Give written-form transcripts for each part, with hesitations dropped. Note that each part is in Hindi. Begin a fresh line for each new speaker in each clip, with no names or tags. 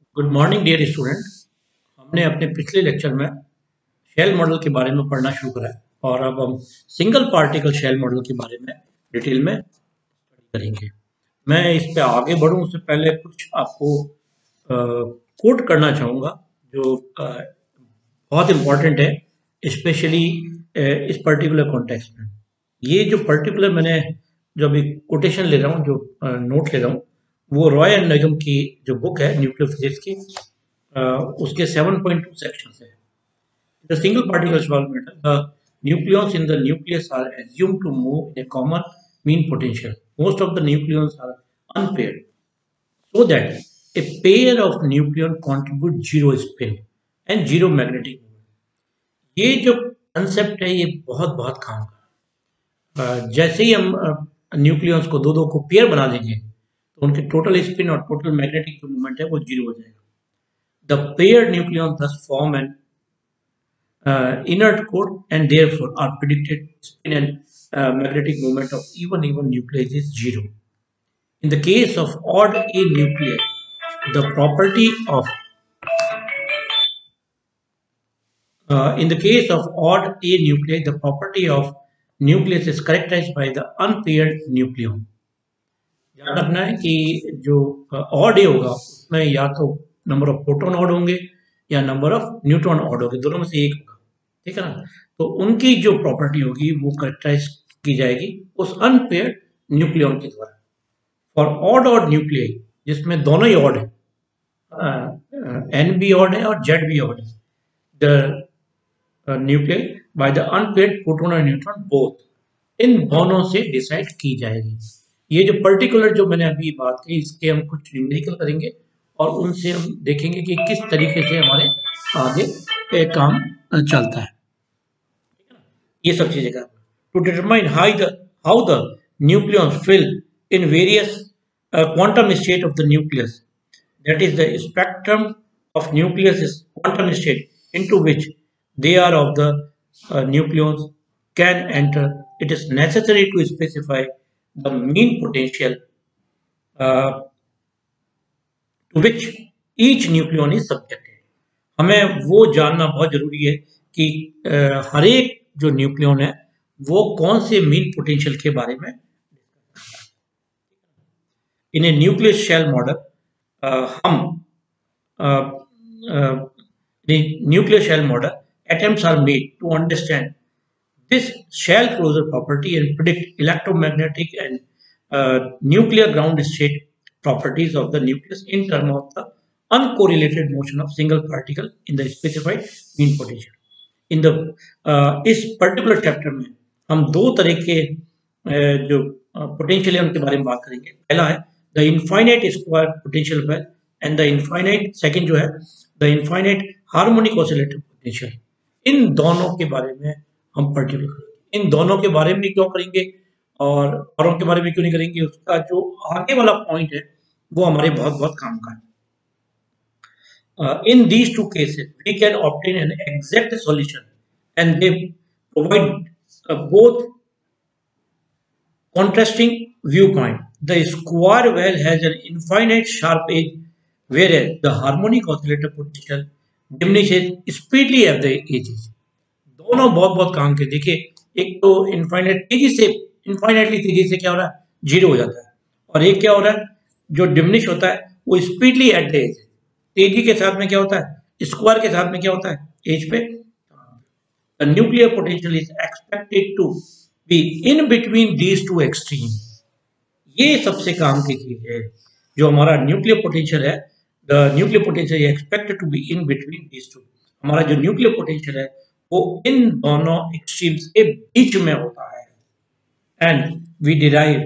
Good morning dear student. हमने अपने पिछले लेक्चर में शेल मॉडल के बारे में पढ़ना शुरू करा है और अब हम सिंगल पार्टिकल शेल मॉडल के बारे में डिटेल में करेंगे। मैं इस पे आगे बढ़ूं उससे पहले कुछ आपको कोट करना चाहूँगा जो बहुत इम्पोर्टेंट है, स्पेशली इस पर्टिकुलर कॉन्टेक्स्ट में। ये जो पर्टिकुलर मैंने जो अभी कोटेशन ले रहा हूँ, जो नोट ले रहा हूँ, वो रॉय एंड नगम की जो बुक है न्यूक्लियर फिजिक्स की, उसके 7.2 सेक्शन है। The single particle small matter, the nucleons in the nucleus are assumed to move in a common mean potential. Most of the nucleons are unpaired, so that a pair of nucleon contribute zero spin and zero magnetic moment. ये जो कंसेप्ट है ये बहुत बहुत काम का जैसे ही हम न्यूक्लियंस को दो दो को पेयर बना देंगे तो उनके टोटल स्पिन और टोटल मैग्नेटिक जो मूवमेंट है वो जीरो हो जाएगा। The pair nucleon thus form an inert core and therefore our predicted spin and magnetic moment of even nucleus is zero. In the case of odd A nuclei, the property of in the case of odd A nuclei, the property of nucleus is characterized by the unpaired nucleon. ध्यान रखना है कि जो ऑड ए होगा उसमें या तो नंबर ऑफ प्रोटॉन ऑड होंगे या नंबर ऑफ न्यूट्रॉन ऑड होंगे, दोनों में से एक होगा, ठीक है ना। तो उनकी जो प्रॉपर्टी होगी वो कैरेक्टराइज की जाएगी उस अनपेयर्ड न्यूक्लियन के द्वारा। फॉर ऑड ऑड न्यूक्लियई, जिसमें दोनों ही ऑड है, एन भी ऑड है और जेड भी ऑड है, the nuclei by the unpaired proton और न्यूट्रॉन बोथ, इन दोनों से डिसाइड की जाएगी। ये जो पर्टिकुलर जो मैंने अभी बात की इसके हम कुछ न्यूमेरिकल करेंगे और उनसे हम देखेंगे कि किस तरीके से हमारे आगे काम चलता है। ये सब चीजें का to determine how the nucleons fill in various quantum state of the nucleus, that is the spectrum of nucleus is quantum state into which they are of the nucleons can enter. It is necessary to specify the mean potential to which each nucleon is subjected. हमें वो जानना बहुत जरूरी है कि हर एक जो न्यूक्लियन है वो कौन से मीन पोटेंशियल के बारे में। In a nuclear shell model हम nuclear shell model attempts are made to understand this shell closure property and predict electromagnetic and nuclear ground state properties of the nucleus in terms of the uncorrelated motion of single particle in the specified mean potential. In the इस पर्टिकुलर चैप्टर में हम दो तरह के जो पोटेंशियल है उनके बारे में बात करेंगे। पहला है the infinite square potential well and the infinite, second जो है the infinite harmonic oscillator potential. इन दोनों के बारे में हम पर्टिकुलर करेंगे। इन दोनों के बारे में क्यों करेंगे और औरों के बारे में क्यों नहीं करेंगे, उसका जो आगे वाला पॉइंट है वो हमारे बहुत बहुत काम का है। In these two cases we can obtain an exact solution and they provide both contrasting viewpoint. The square well has an infinite sharp edge, whereas the harmonic oscillator potential diminishes speedily at the edges. दोनों बहुत बहुत काम के। देखिए, एक तो इनफाइनाइटली तेजी से क्या हो रहा है, जीरो हो जाता है, और एक क्या हो रहा है जो डिमिनिश होता है वो स्पीडली एट द एज। तेजी के साथ में क्या होता है, स्क्वायर के साथ में क्या होता है, एज पे। The nuclear potential is expected to be in between these two extremes. ये सबसे काम की चीज है। जो हमारा न्यूक्लियर पोटेंशियल है, the nuclear potential expected to be in between these two. हमारा जो न्यूक्लियर पोटेंशियल है वो इन दोनों एक्सट्रीम्स के बीच में होता है। And we derive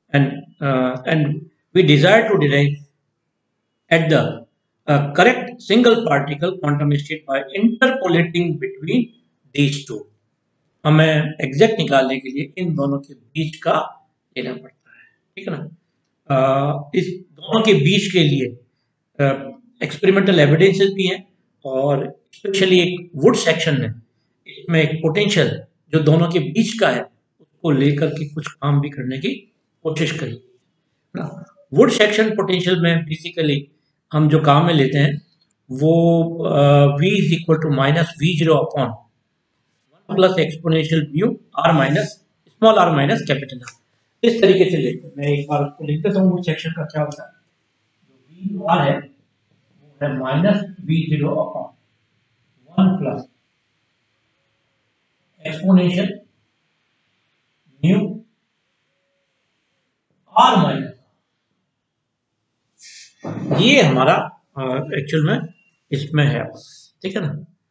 and we desire to derive at the correct single particle quantum state by interpolating between these two. हमें एग्जैक्ट निकालने के लिए इन दोनों के बीच का लेना पड़ता है, ठीक है ना। इस दोनों के बीच के लिए एक्सपेरिमेंटल एविडेंसेस भी हैं और स्पेशली एक वुड सेक्शन है, इसमें एक पोटेंशियल जो दोनों के बीच का है उसको लेकर के कुछ काम भी करने की कोशिश करी ना। वुड सेक्शन पोटेंशियल में बेसिकली हम जो काम में लेते हैं वो v is equal to minus v0 upon plus exponential mu r minus small r minus capital R. इस तरीके से लेते हैं। मैं एक बार उसको लिख देता हूँ, वो सेक्शन का क्या होता है। जो v r है वो है minus v0 upon 1 plus exponential mu r minus, ये हमारा एक्चुअल में इसमें है, ठीक है ना।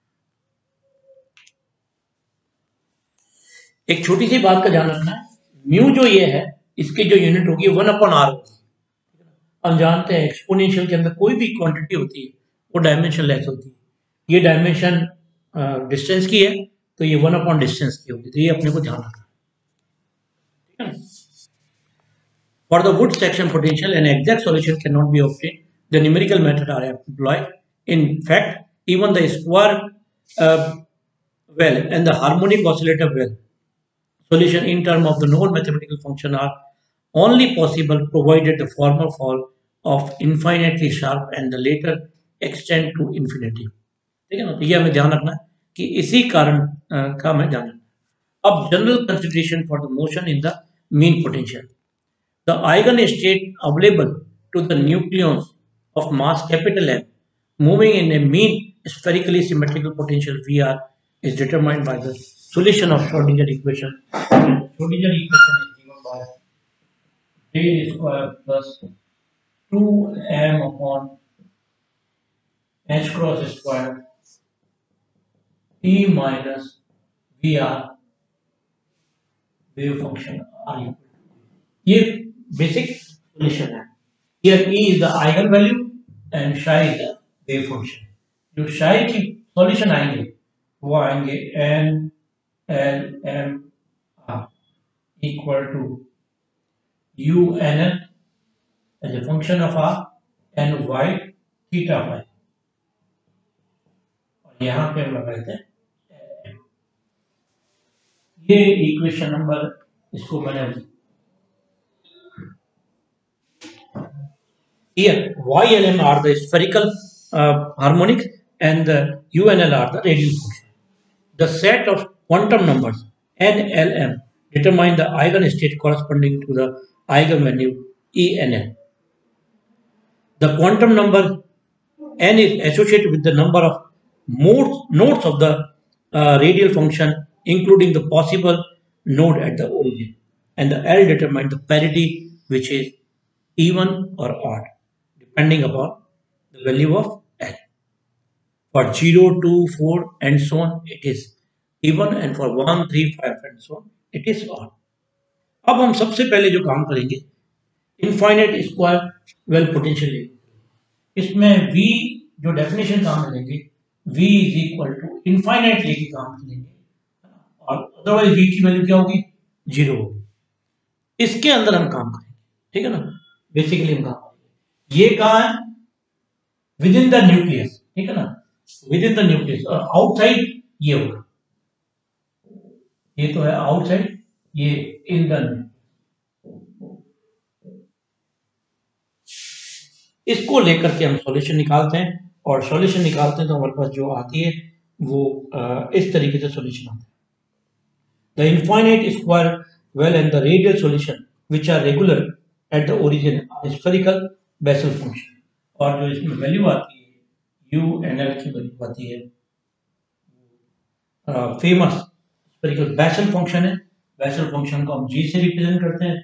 एक छोटी सी बात का ध्यान रखना है, म्यू जो ये है इसकी जो यूनिट होगी 1 अपॉन आर होगी। हम जानते हैं एक्सपोनेंशियल के अंदर कोई भी क्वांटिटी होती है वो डायमेंशन लेस होती है। ये डायमेंशन डिस्टेंस की है तो ये 1 अपॉन डिस्टेंस की होगी, तो ये अपने को ध्यान रखना है। For the Wood section potential, an exact solution cannot be obtained. The numerical method are employed. In fact, even the square well and the harmonic oscillator well solution in terms of the known mathematical function are only possible provided the former fall of infinitely sharp and the later extend to infinity. ठीक है ना, तो ये हमें ध्यान रखना है कि इसी कारण का हमें ध्यान रखना। अब general consideration for the motion in the mean potential, the eigenstate available to the nucleons of mass capital M moving in a mean spherically symmetrical potential VR is determined by the solution of Schrodinger equation. Schrodinger equation is given by del square plus 2m upon h cross square t minus VR wave function R equal to, ये बेसिक सोल्यूशन है। Here E is the eigen value and psi is the wave function। जो psi की सॉल्यूशन आएंगे वो आएंगे n l m r equal to u n l as a function of r and y theta phi, और यहाँ पे हम लगाते हैं ये इक्वेशन नंबर, इसको मैंने here YLM are the spherical harmonics and the UNL are the radial function. The set of quantum numbers n, l, m determine the eigenstate corresponding to the eigenvalue E n l. The quantum number n is associated with the number of nodes of the radial function, including the possible node at the origin, and the L determines the parity, which is even or odd, depending upon the value of L. For 0, 2, 4 and so on it is even, and for 1, 3, 5 and so on it is odd. अब हम सबसे पहले जो काम करेंगे इनफाइनाइट स्क्वायर वेल पोटेंशियल, इसमें V जो डेफिनेशन काम करेंगे V is equal to infinite लेके काम करेंगे, और अदरवाइज V की वैल्यू क्या होगी, 0 होगी। इसके अंदर हम काम करेंगे, ठीक है ना। बेसिकली हम काम करेंगे, ये कहाँ है, विद इन द न्यूक्लियस, ठीक है ना, विद इन द न्यूक्लियस, और आउटसाइड ये होगा, ये तो है आउटसाइड, ये इन द, इसको लेकर के हम सॉल्यूशन निकालते हैं, और सॉल्यूशन निकालते हैं तो हमारे पास जो आती है वो इस तरीके से सॉल्यूशन आता है। The infinite square well and the radial solution which are regular at the origin are spherical Bessel function, और जो इसमें वैल्यू आती है यू एन एल की वैल्यू आती है फेमस स्फेरिकल बेसल फंक्शन है। बेसल फंक्शन को हम जी से रिप्रेजेंट करते हैं,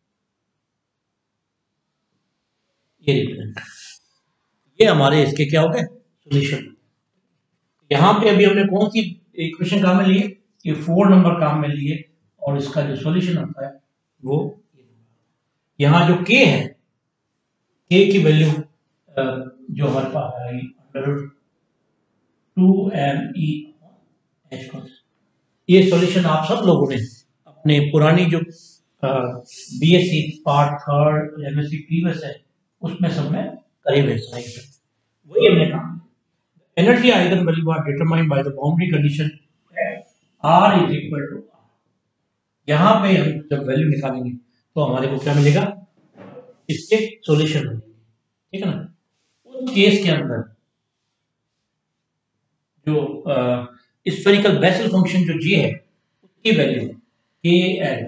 ये रिप्रेजेंट, ये हमारे इसके क्या हो गए सॉल्यूशन। यहाँ पे अभी हमने कौन सी इक्वेशन काम में लिए, ये 4 नंबर काम में लिए, और इसका जो सॉल्यूशन आता है वो यहाँ जो k है, k की वैल्यू जो हमारे पास आएगी √2me/, ये सॉल्यूशन आप सब लोगों ने अपने पुरानी जो बीएससी पार्ट 3 एमएससी प्रीवियस है उसमें सब में करीब है, वही हमने कहा। Energy eigen value are determined by the boundary condition r is equal to r। यहाँ पे हम जब वैल्यू निकालेंगे तो हमारे को क्या मिलेगा, इसके सॉल्यूशन मिलेंगे, ठीक है ना। उस केस के अंदर जो स्फेरिकल बेसल फंक्शन जो जी है उसकी वैल्यू के एल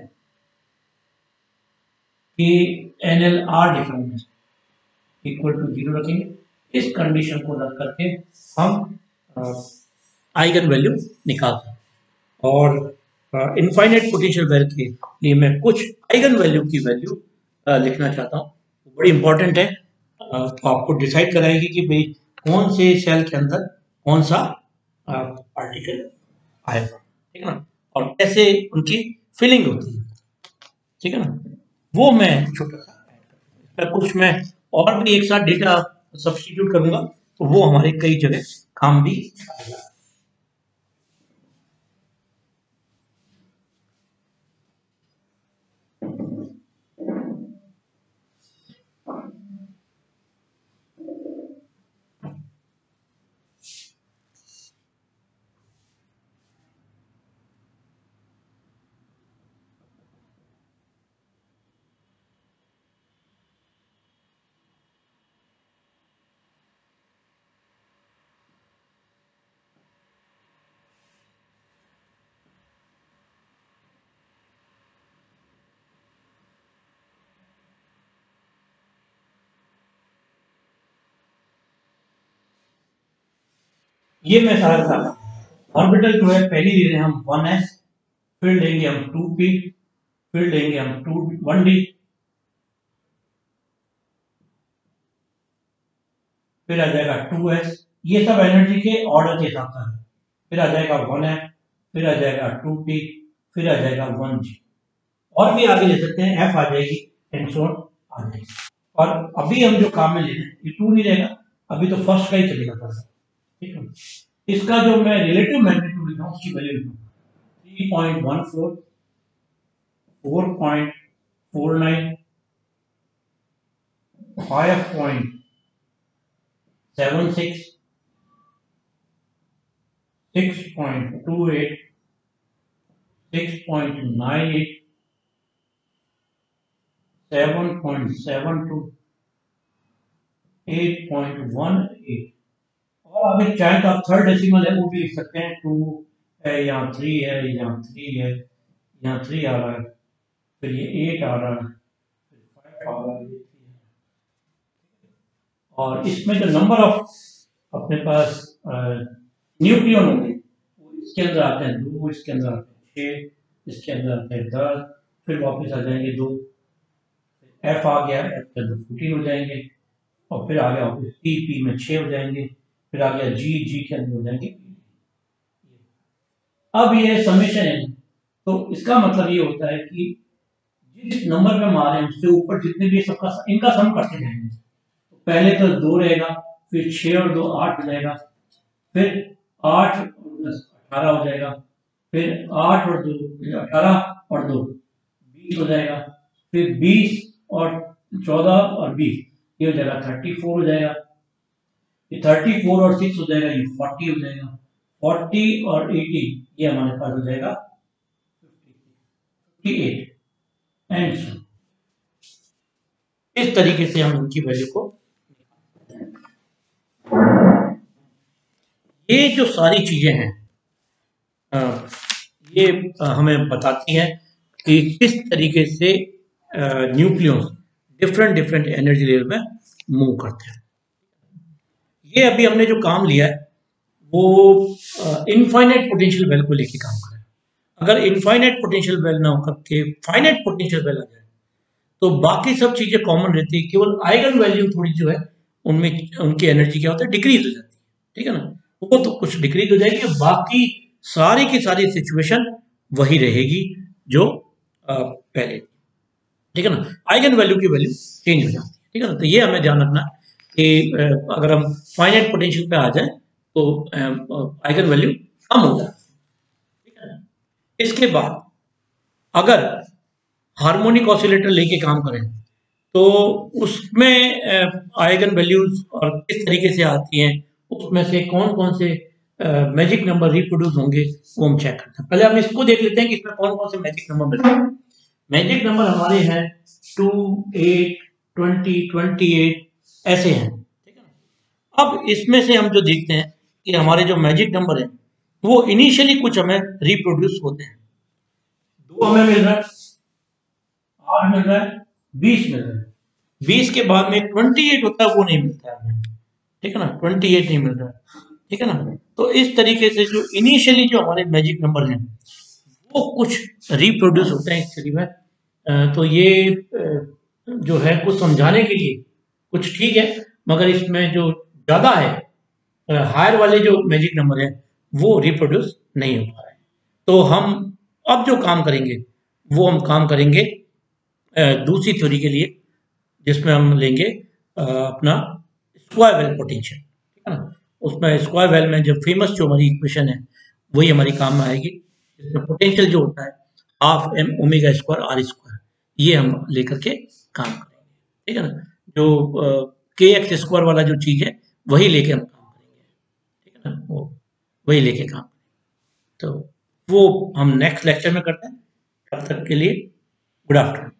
के n l r difference equal to 0 रखेंगे। इस कंडीशन को रख करके हम आइगन वैल्यू निकाल सकते हैं। और इनफाइनाइट पोटेंशियल वेल के लिए मैं कुछ आइगन वैल्यू की वैल्यू लिखना चाहता हूँ, बड़ी इंपॉर्टेंट है। तो आपको डिसाइड कराएगी कि भाई कौन से सेल के अंदर कौन सा पार्टिकल आएगा, ठीक है ना, और कैसे उनकी फिलिंग होती है, ठीक है ना। वो मैं छोटा सा कुछ मैं और भी एक साथ डेटा सब्स्टिट्यूट करूंगा तो वो हमारे कई जगह काम भी आएगा। ये मैं सारा था ऑर्बिटल जो है पहली ले रहे हैं हम 1s, फिर लेंगे हम 2p, फिर लेंगे हम 1d, फिर आ जाएगा 2s। ये सब एनर्जी के ऑर्डर के हिसाब से है। फिर आ जाएगा 1f, फिर आ जाएगा 2p, फिर आ जाएगा 1g, और भी आगे ले सकते हैं, f आ जाएगी एंड सो ऑन आ जाएगी। और अभी हम जो काम में ले रहे हैं ये 2 नहीं रहेगा, अभी तो फर्स्ट का ही चलेगा था, ठीक है। इसका जो मैं रिलेटिव मैग्नीट्यूड लिखा हूं उसकी वैल्यू लिखूंगा 3.14, 4.49, 5.76, 6.28, 6.98, 7.72, 8.18, और अगर चाहे तो आप थर्ड डेसिमल है वो भी लिख सकते हैं, 2 है, यहाँ 3 है, यहाँ 3 है, यहाँ 3 आ रहा है, फिर ये 8 आ रहा है, फिर 5 आ रहा है, और इसमें जो नंबर ऑफ अपने पास न्यूक्लियन होंगे वो इसके अंदर आते हैं 2, इसके अंदर आते हैं 6, इसके अंदर आते हैं 10, फिर वापस आ जाएंगे 2, एफ आ गया, एफ के अंदर 14 हो जाएंगे, और फिर आ गया वापस पी, पी में 6 हो जाएंगे, फिर आ गया जी, जी के अंदर हो जाएंगे। अब ये समेशन है, तो इसका मतलब ये होता है कि जिस नंबर पे हम आ रहे हैं उससे ऊपर जितने भी सबका इनका सम करते जाएंगे। तो पहले तो 2 रहेगा, फिर 6 और 2 8 हो जाएगा, फिर 8 और 10 18 हो जाएगा, फिर 8 और 2 18 और 2 20 हो जाएगा, फिर 20 और 14 और 20 ये हो जाएगा 34 हो जाएगा, ये 34 और 6 हो जाएगा, ये 40 हो जाएगा, 40 और 80 ये हमारे पास हो जाएगा 58 एंड सो। इस तरीके से हम उनकी वैल्यू को, ये जो सारी चीजें हैं ये हमें बताती हैं कि किस तरीके से nucleus different different energy level में मूव करते हैं। ये अभी हमने जो काम लिया है वो इनफाइनाइट पोटेंशियल वेल को लेके काम कर रहा है। अगर इनफाइनाइट पोटेंशियल वेल ना होकर के फाइनाइट पोटेंशियल वेल आ जाए तो बाकी सब चीजें कॉमन रहती है, केवल आइगन वैल्यू थोड़ी जो है उनमें उनकी एनर्जी क्या होता है डिक्रीज हो जाती है, ठीक है ना, वो तो कुछ डिक्रीज हो जाएगी, बाकी सारी की सारी सिचुएशन वही रहेगी जो पहले, ठीक है ना। आइगन वैल्यू की वैल्यू चेंज हो जाती है, ठीक है ना। तो ये हमें ध्यान रखना कि अगर हम फाइनाइट पोटेंशियल पे आ जाए तो आइगन वैल्यू कम हो जाती है, ठीक है ना। इसके बाद अगर हार्मोनिक ऑसिलेटर लेके काम करें तो उसमें आइगन वैल्यूज और किस तरीके से आती हैं, उसमें से कौन कौन से मैजिक नंबर रिप्रोड्यूस होंगे वो हम चेक करते हैं। पहले हम इसको देख लेते हैं कि इसमें कौन कौन से मैजिक नंबर मिलते हैं। मैजिक नंबर हमारे हैं 2, 8, 20, 28 ऐसे हैं, ठीक है ना। अब इसमें से हम जो देखते हैं कि हमारे जो मैजिक नंबर है वो इनिशियली कुछ हमें रिप्रोड्यूस होते हैं। 2 हमें मिल रहा है, 8 मिल रहा है, 20 मिल रहा है। 20 के बाद में 28 होता है, वो नहीं मिलता है हमें, ठीक है ना, 28 नहीं मिल रहा है, ठीक है ना। तो इस तरीके से जो इनिशियली जो हमारे मैजिक नंबर हैं वो कुछ रिप्रोड्यूस होते हैं एक्चुअली में। तो ये जो है कुछ समझाने के लिए कुछ ठीक है, मगर इसमें जो ज़्यादा है हायर वाले जो मैजिक नंबर है वो रिप्रोड्यूस नहीं हो पा रहे हैं। तो हम अब जो काम करेंगे वो हम काम करेंगे दूसरी थ्योरी के लिए, जिसमें हम लेंगे अपना स्क्वायर वेल पोटेंशियल, ठीक है ना। उसमें स्क्वायर वेल में जो फेमस जो हमारी इक्वेशन है वही हमारी काम में आएगी, जिसमें पोटेंशियल जो होता है half m omega square r square, ये हम लेकर के काम करेंगे, ठीक है ना। जो के एक्स स्क्वायर वाला जो चीज़ है वही लेके हम काम करेंगे, ठीक है ना, वो वही लेके काम। तो वो हम नेक्स्ट लेक्चर में करते हैं। तब तक के लिए गुड आफ्टरनून।